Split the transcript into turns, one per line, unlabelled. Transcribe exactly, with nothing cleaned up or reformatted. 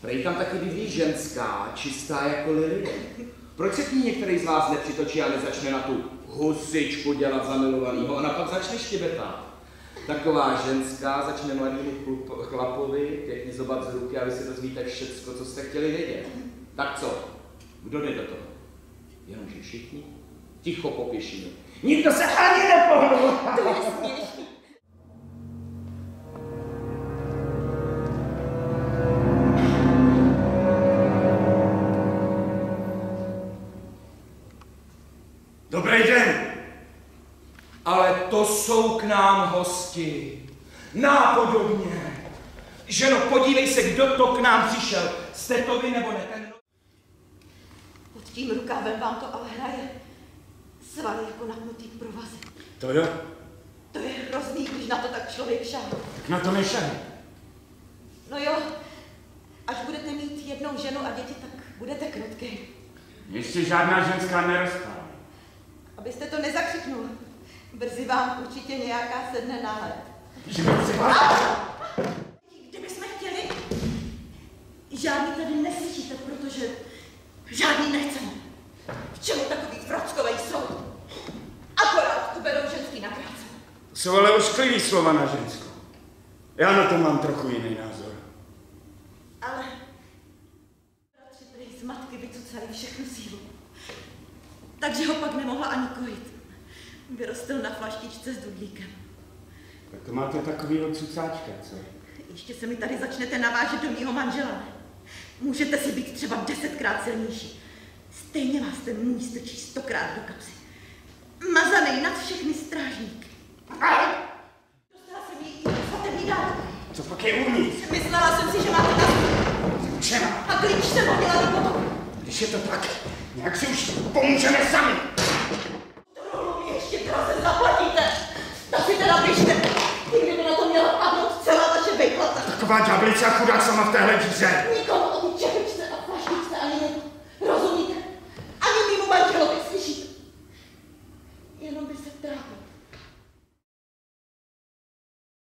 Prej tam taky bydlí ženská, čistá jako lilie. Proč se k ní některý z vás nepřitočí a nezačne na tu husičku dělat zamilovanýho? Ona pak začne štěbetat. Taková ženská začne mladýmu chlapovi pěkně zobat z ruky a vy si dozvíte všecko, co jste chtěli vědět. Tak co? Kdo jde do toho? Jenomže všichni ticho po pěšině. Nikdo se ani nepohnul.
To je směšný.
Dobrý den. Ale to jsou k nám hosti. Nápodobně. Ženo, podívej se, kdo to k nám přišel. Jste to vy nebo ne? Ten...
Pod tím rukávem vám to ale hraje. Svaly jako napnutý provazy.
To jo.
To je hrozný, když na to tak člověk šahne.
Tak na to nešahne.
No jo, až budete mít jednou ženu a děti, tak budete krotký.
Ještě žádná ženská nerostla.
Abyste to nezakřiknul. Brzy vám určitě nějaká sedne náhled.
Že mi třeba...
Kdybychom chtěli, žádný tady neslyšíte, protože žádný nechceme. V čemu takový frackovej jsou? Akorát uberou ženský na práci.
Jsou ale ošklivý slova na ženskou. Já na to mám trochu jiný názor.
Ale bratři prý z matky vycucali všechnu sílu. Takže ho pak nemohla ani kojit. Vyrostl na flaštičce s dudlíkem.
Tak to máte takovýho cucáčka, co?
Ještě se mi tady začnete navážet do mýho manžela. Můžete si být třeba desetkrát silnější. Stejně vás ten můj strčí stokrát do kapsy. Mazanej nad všechny strážníky. Dostala jsem jí svatební dárek.
Co pak je uvnitř?
Myslela jsem si, že máte na
Učena.
a klíč jsem hodila do potoku.
Když je to tak, nějak si už pomůžeme sami.
To rolu mi ještě draze zaplatíte. Tak si teda běžte. I kdyby na to měla padnout celá vaše vejplata.
Taková ďáblice a chudák sama v téhle díře.
Nikomu